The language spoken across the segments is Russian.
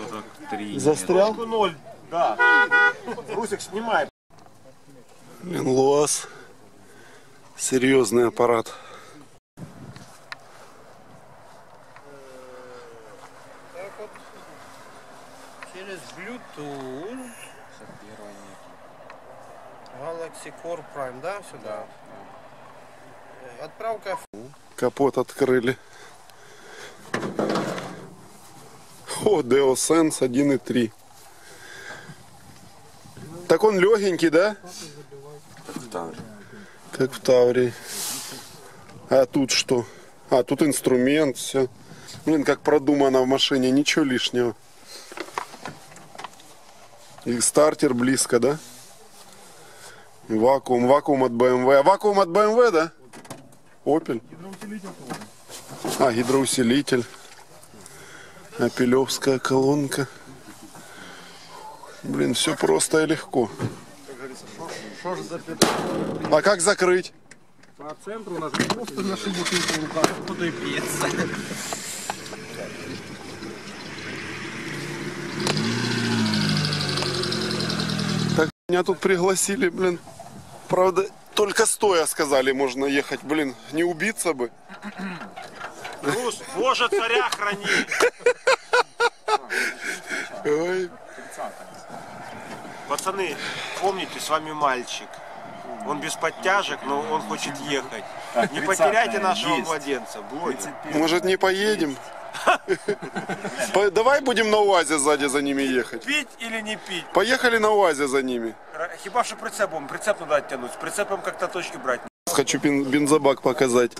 43. Застрял? 0, да. Русик, снимай. Блин, ЛуАЗ. Серьезный аппарат. Так вот, через Bluetooth. Galaxy Core Prime, да, сюда? Отправка. Капот открыли. О, DeoSense 1.3. Так он легенький, да? Как в Таврии. А тут что? А, тут инструмент, все. Блин, как продумано в машине, ничего лишнего. И стартер близко, да? Вакуум, вакуум от BMW. А вакуум от BMW, да? Opel. А, гидроусилитель. Опелевская колонка. Блин, все просто и легко. А как закрыть? По центру нажать. Просто наши бутылки в руках. Куда и пьется. Так, меня тут пригласили, блин. Правда, только стоя сказали, можно ехать. Блин, не убиться бы. Рус, Боже, царя храни. Ой. Пацаны, помните, с вами мальчик. Он без подтяжек, но он хочет ехать. Не потеряйте нашего младенца. Может, не поедем? Давай будем на УАЗе сзади за ними ехать. Пить или не пить? Поехали на УАЗе за ними. Хиба что прицепом. Прицеп надо оттянуть. С прицепом как-то точки брать. Хочу бензобак показать.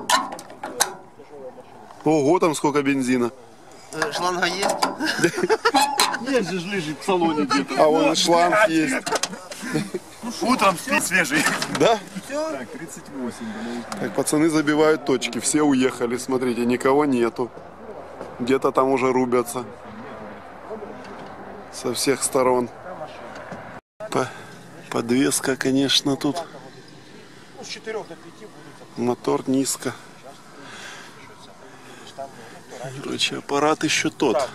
Ого, там сколько бензина. Шланга есть? Есть же лежит в салоне где-то. А вон шланг есть. Утром спит свежий. Да? Так, 38. Так, пацаны забивают точки. Все уехали, смотрите, никого нету. Где-то там уже рубятся. Со всех сторон. Подвеска, конечно, тут. С 4 до 5 будет. Мотор низко. Короче, аппарат еще тот.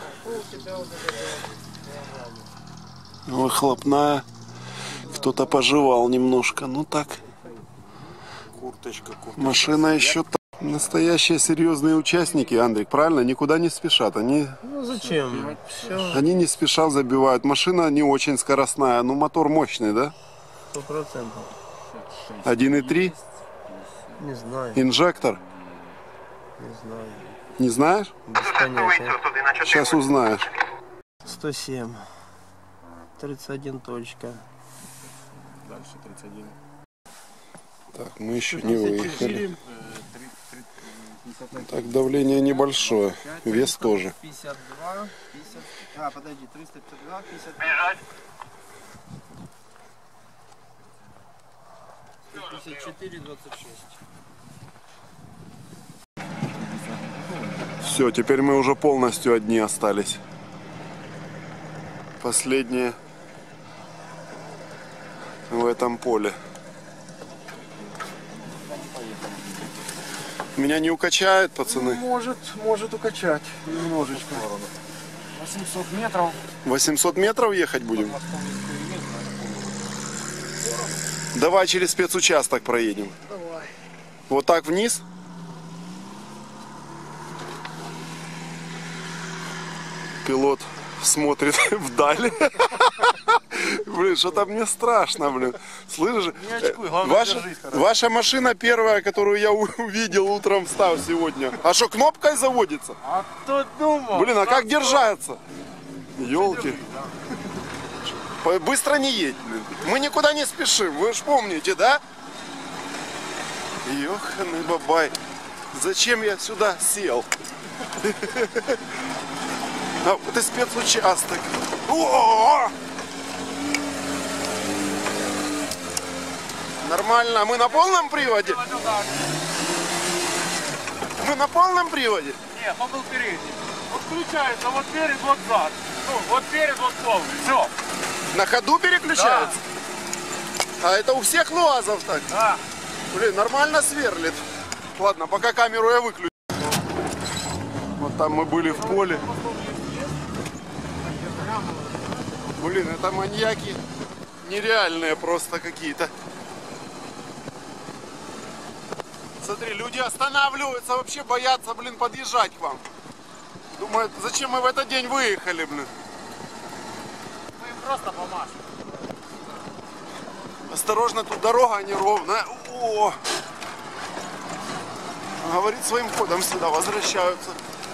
Выхлопная. Кто-то пожевал немножко. Ну так. Курточка. Машина еще так. Настоящие серьезные участники, Андрей, правильно? Никуда не спешат. Они, Ну зачем? Все. они не спешат забивают. Машина не очень скоростная, но мотор мощный, да? 100%. 1.3? Не знаю, Инжектор? не знаю. Не знаешь? Без понятия. Сейчас узнаешь. 107. 31 точка. Дальше 31. Так, мы еще не выехали. Так, давление небольшое. Вес тоже. 52, 50. А, подожди, 352, 50. 54, 26. Все, теперь мы уже полностью одни остались. Последние в этом поле. Меня не укачает, пацаны? Может укачать немножечко. 800 метров. 800 метров ехать будем? Давай через спецучасток проедем. Давай. Вот так вниз? Пилот смотрит вдаль. Блин, что-то мне страшно, блин. Слышишь? Ваша машина первая, которую я увидел утром, встав сегодня. А что, кнопкой заводится? А кто думал? Блин, а как держаться? Ёлки. Быстро не едь, блин. Мы никуда не спешим, вы ж помните, да? Ёханый бабай. Зачем я сюда сел? А вот и спецучасток. О! Нормально. Мы на полном приводе? Мы на полном приводе? Нет, он был передний. Вот включается вот перед, вот зад. Ну, вот перед, вот полный. Все. На ходу переключается? Да. А это у всех ЛуАЗов так? Да. Блин, нормально сверлит. Ладно, пока камеру я выключу. Вот там мы были в поле. Блин, это маньяки нереальные просто какие-то. Смотри, люди останавливаются, вообще боятся, блин, подъезжать к вам. Думают, зачем мы в этот день выехали, блин. Мы им просто помашем. Осторожно, тут дорога неровная. О! Говорит, своим ходом сюда возвращаются.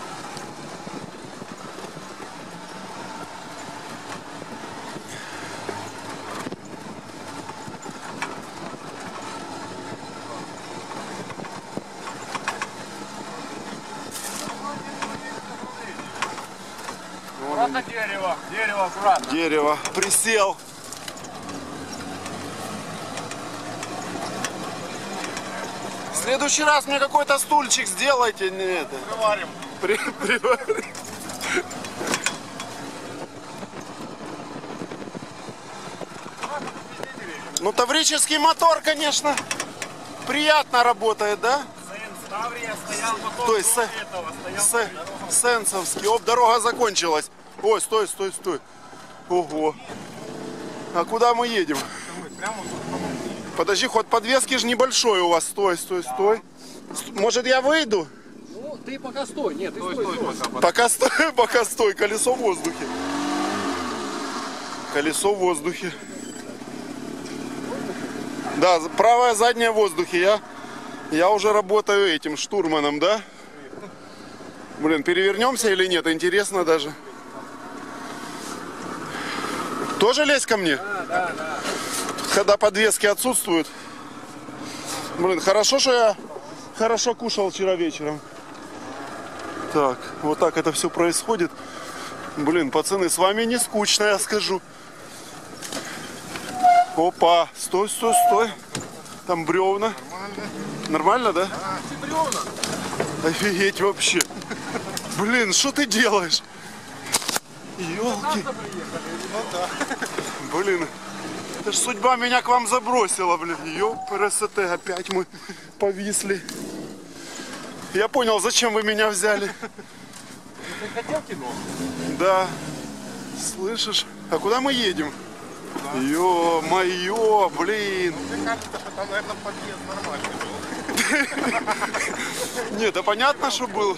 Аккуратно дерево. Дерево аккуратно. Дерево. Присел. В следующий раз мне какой-то стульчик сделайте. Не это. Приварим. Приварим. Ну, таврический мотор, конечно, приятно работает, да? Таврия стоял мотор То есть до этого, стоял сенсовский. Оп, дорога закончилась. Ой, стой, стой, стой. Ого. А куда мы едем? Подожди, ход подвески же небольшой у вас. Стой, стой, стой. Может, я выйду? Ну, ты пока стой. Нет, ты стой. Пока стой, пока стой. Колесо в воздухе. Колесо в воздухе. Да, правая задняя в воздухе. Я уже работаю этим штурманом, да? Блин, перевернемся или нет? Интересно даже. Тоже лезть ко мне? Да. Когда подвески отсутствуют. Блин, хорошо, что я хорошо кушал вчера вечером. Так, вот так это все происходит. Блин, пацаны, с вами не скучно, я скажу. Опа, стой, стой, стой. Там бревна. Нормально, да? бревна. Офигеть вообще. Блин, что ты делаешь? Ёлки. Блин, это ж судьба меня к вам забросила, блин. РСТ, опять мы повисли. Я понял, зачем вы меня взяли. Ты хотел кино? Да. Слышишь? А куда мы едем? Ё-моё, блин. Мне кажется, что там, наверное, подъезд нормальный был. Нет, да понятно, что был.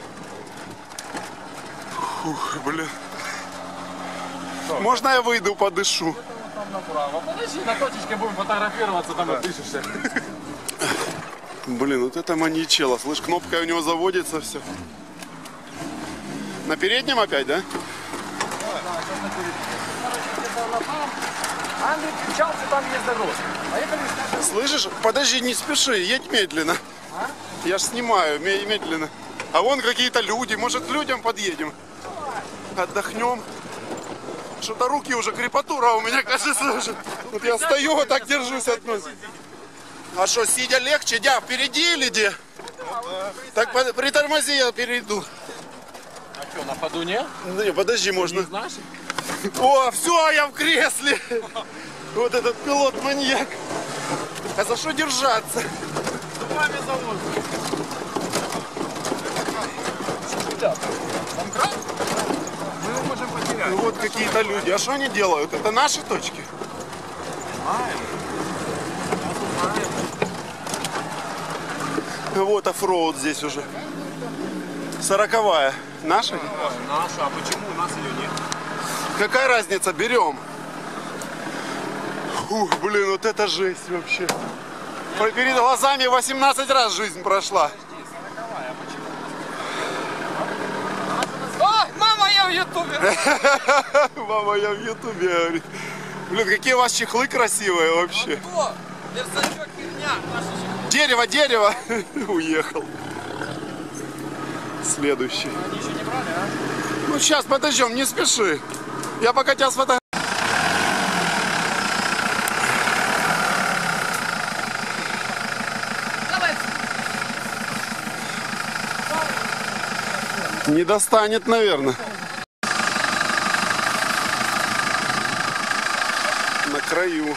Фух, блин. Можно я выйду, подышу? Там направо. Подожди, на точечке будем фотографироваться, там отпишешься. Блин, вот это маньячело. Слышь, кнопка у него заводится, все. На переднем опять, да? Андрей кричался, там есть дорога. Поехали. Слышишь? Подожди, не спеши, едь медленно. Я ж снимаю, медленно. А вон какие-то люди, может, к людям подъедем? Отдохнем. Что-то руки уже, крепатура у меня, кажется, уже. Вот я стою, вот так держусь от носа. А что, сидя легче? Дя, впереди или где? Так притормози, я перейду. А что, на ходу не? Не, подожди, можно. Знаешь? О, все, я в кресле. Вот этот пилот-маньяк. А за что держаться? Зубами за воздух. Там кран? Мы его можем потерять. Ну вот какие-то люди. А что они делают? Это наши точки? Вот оффроуд здесь уже. 40-я. Наша? Наша, а почему у нас ее нет? Какая разница? Берем. Ух, блин, вот это жесть вообще. Перед глазами 18 раз жизнь прошла. О, мама, я в ютубе! Мама, я в ютубе, говорит. Блин, какие у вас чехлы красивые вообще. О, версачок херня, наша чехлы. Дерево, дерево. Уехал. Следующий. Они еще не брали, а? Ну сейчас, подождем, не спеши. Я пока тебя сфотографирую. Не достанет, наверное. На краю.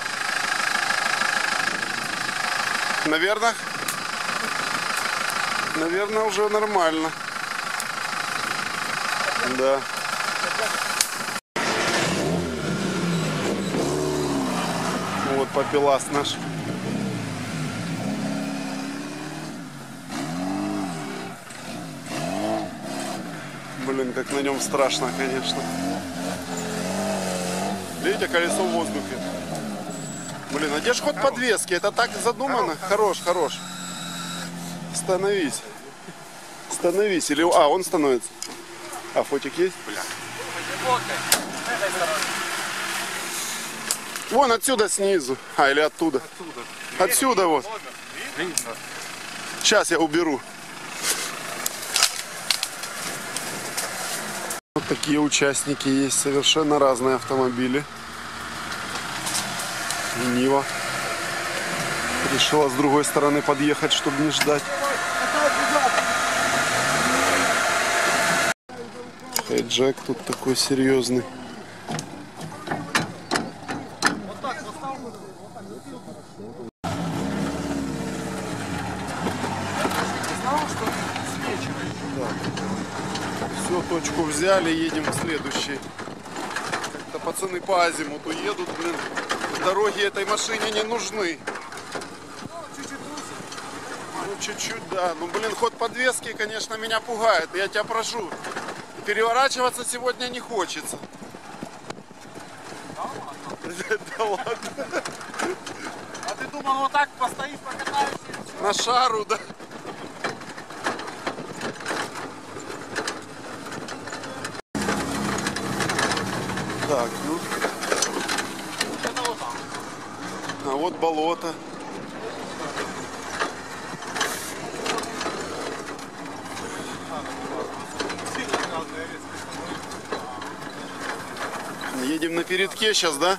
Наверное, уже нормально. Попелас наш. Блин, как на нем страшно, конечно. Видите, колесо в воздухе. Блин, а где ж ход подвески? Это так задумано? Хорош, хорош. Становись. Становись. Или... А, он становится. А, фотик есть? Бля. Вон отсюда снизу. А, или оттуда. Отсюда вот. Сейчас я уберу. Вот такие участники есть. Совершенно разные автомобили. Нива решила с другой стороны подъехать, чтобы не ждать. Хайджек тут такой серьезный. Все, точку взяли, едем к следующей. Как-то пацаны по азимуту едут, блин. Дороги этой машине не нужны. Ну, чуть-чуть, да. Ну, блин, ход подвески, конечно, меня пугает. Я тебя прошу. Переворачиваться сегодня не хочется. Да ладно. А ты думал, вот так постоишь, покатаешься? На шару, да. Так, ну. А вот болото. Едем на передке сейчас, да?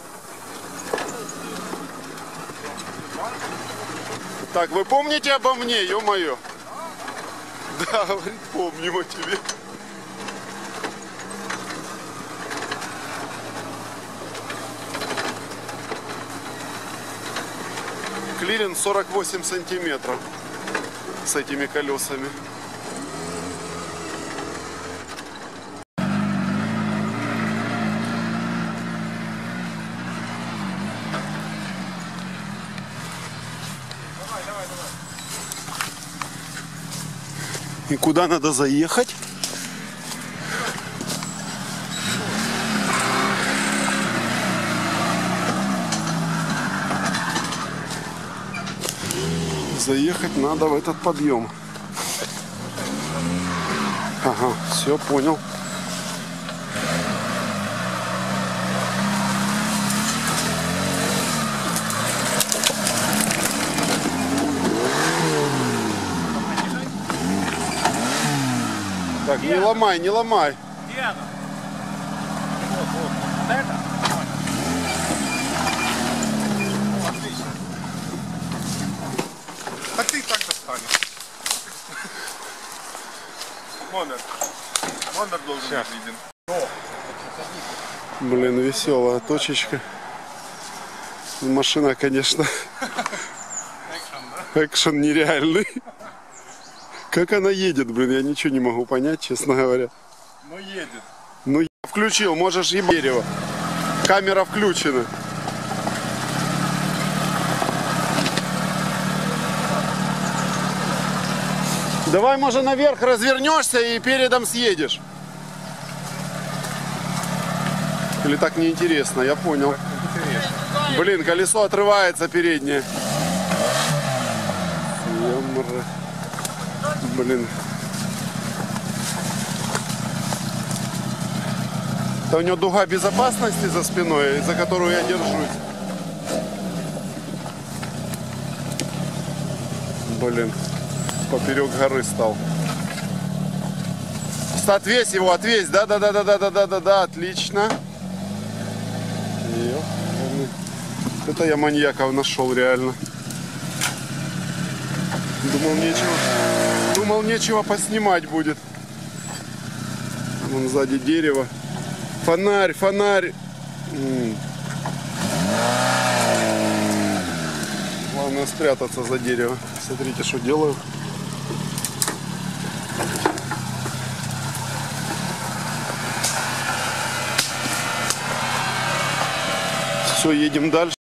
Так, вы помните обо мне, ё-моё? Да, говорит, помним о тебе. Клиренс 48 сантиметров с этими колесами. И куда надо заехать? Заехать надо в этот подъем. Ага, все, понял. Так, не ломай, не ломай. Где она? Вот, вот. Вот это? О, отлично. А ты так достанешь. Номер. Номер должен быть виден. Блин, веселая точечка. Машина, конечно. Экшен нереальный. Как она едет, блин, я ничего не могу понять, честно говоря. Но едет. Ну, я включил, можешь ебать дерево. Камера включена. Давай, может, наверх развернешься и передом съедешь. Или так неинтересно, я понял. Блин, колесо отрывается переднее. Ё-моё. Блин. Это у него дуга безопасности за спиной, за которую я держусь. Блин. Поперек горы стал. Отвесь его, отвесь. Да, отлично. Это я маньяков нашел реально. Думал, нечего поснимать будет. Вон сзади дерево. Фонарь, фонарь. Главное спрятаться за дерево. Смотрите, что делаю. Все, едем дальше.